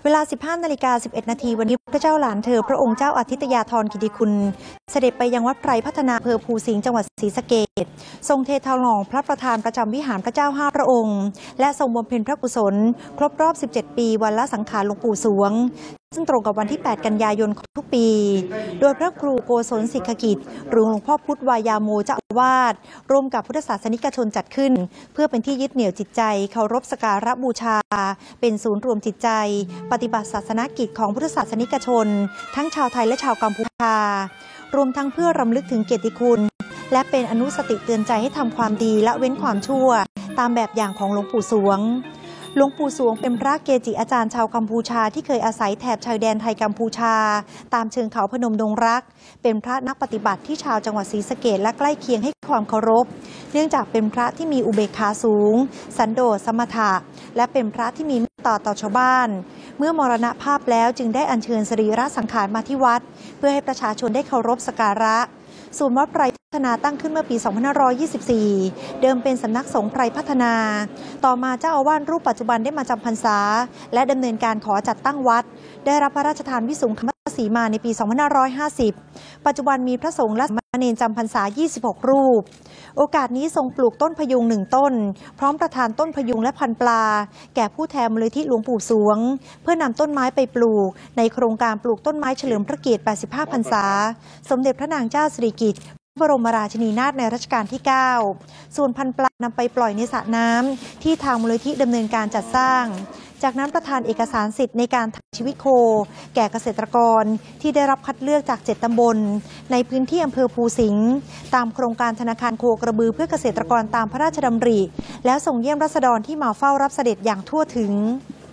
เวลา 15:11 นาทีวันนี้พระเจ้าหลานเธอพระองค์เจ้าอาทิตยาธรกิติคุณเสด็จไปยังวัดไพรพัฒนาอำเภอภูสิงห์จังหวัดศรีสะเกษทรงเทถวายพระประธานประจำวิหารพระเจ้า5 พระองค์และทรงบำเพ็ญพระกุศลครบรอบ 17 ปีวันละสังขารหลวงปู่สวงซึ่งตรงกับวันที่ 8 กันยายนทุกปีโดยพระครูโกศลสิกขกิจหรือหลวงพ่อพุทธวายาโมเจ้าอาวาสร่วมกับพุทธศาสนิกชนจัดขึ้นเพื่อเป็นที่ยึดเหนี่ยวจิตใจเคารพสักการะบูชาเป็นศูนย์รวมจิตใจปฏิบัติศาสนกิจของพุทธศาสนิกชนทั้งชาวไทยและชาวกัมพูชารวมทั้งเพื่อรำลึกถึงเกียรติคุณและเป็นอนุสติเตือนใจให้ทำความดีละเว้นความชั่วตามแบบอย่างของหลวงปู่สวงหลวงปู่สวงเป็นพระเกจิอาจารย์ชาวกัมพูชาที่เคยอาศัยแถบชายแดนไทยกัมพูชาตามเชิงเขาพนมดงรักเป็นพระนักปฏิบัติที่ชาวจังหวัดศรีสะเกษและใกล้เคียงให้ความเคารพเนื่องจากเป็นพระที่มีอุเบกขาสูงสันโดษสมถะและเป็นพระที่มีเมตตาต่อชาวบ้านเมื่อมรณภาพแล้วจึงได้อัญเชิญสรีระสังขารมาที่วัดเพื่อให้ประชาชนได้เคารพสักการะศูนย์วัดไพรพัฒนาตั้งขึ้นเมื่อปี 2524 เดิมเป็นสำนักสงฆ์ไพรพัฒนาต่อมาเจ้าอาวาสรูปปัจจุบันได้มาจำพรรษาและดำเนินการขอจัดตั้งวัดได้รับพระราชทานวิสุงคมสีมาในปี 2550 ปัจจุบันมีพระสงฆ์และสามเณรจำพรรษา 26 รูปโอกาสนี้ทรงปลูกต้นพยุง1 ต้นพร้อมประทานต้นพยุงและพันธุ์ปลาแก่ผู้แทนมูลนิธิหลวงปู่สวงเพื่อนำต้นไม้ไปปลูกในโครงการปลูกต้นไม้เฉลิมพระเกียรติ 85 พรรษาสมเด็จพระนางเจ้าสิริกิติ์พระบรมราชินีนาถในรัชกาลที่ 9 ส่วนพันธุ์ปลานำไปปล่อยในสระน้ำที่ทางมูลนิธิดำเนินการจัดสร้างจากนั้นประธานเอกสารสิทธิ์ในการทำชีวิตโคแก่เกษตรกรที่ได้รับคัดเลือกจาก 7 ตำบลในพื้นที่อำเภอภูสิงห์ตามโครงการธนาคารโคกระบือเพื่อเกษตรกรตามพระราชดำริแล้วส่งเยี่ยมราษฎรที่มาเฝ้ารับเสด็จอย่างทั่วถึง